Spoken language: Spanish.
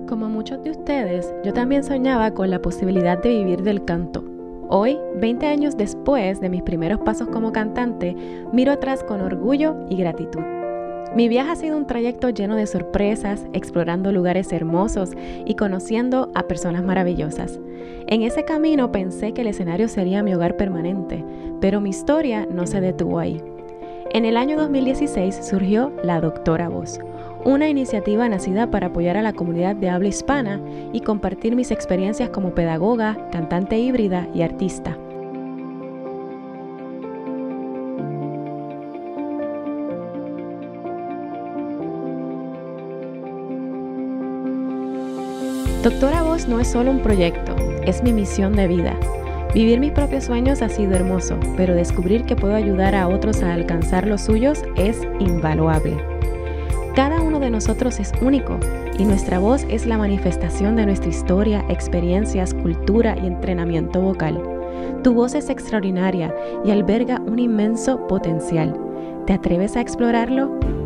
Como muchos de ustedes, yo también soñaba con la posibilidad de vivir del canto. Hoy, 20 años después de mis primeros pasos como cantante, miro atrás con orgullo y gratitud. Mi viaje ha sido un trayecto lleno de sorpresas, explorando lugares hermosos y conociendo a personas maravillosas. En ese camino pensé que el escenario sería mi hogar permanente, pero mi historia no se detuvo ahí. En el año 2016 surgió La Doctora Voz, una iniciativa nacida para apoyar a la comunidad de habla hispana y compartir mis experiencias como pedagoga, cantante híbrida y artista. Doctora Voz no es solo un proyecto, es mi misión de vida. Vivir mis propios sueños ha sido hermoso, pero descubrir que puedo ayudar a otros a alcanzar los suyos es invaluable. Cada uno de nosotros es único y nuestra voz es la manifestación de nuestra historia, experiencias, cultura y entrenamiento vocal. Tu voz es extraordinaria y alberga un inmenso potencial. ¿Te atreves a explorarlo?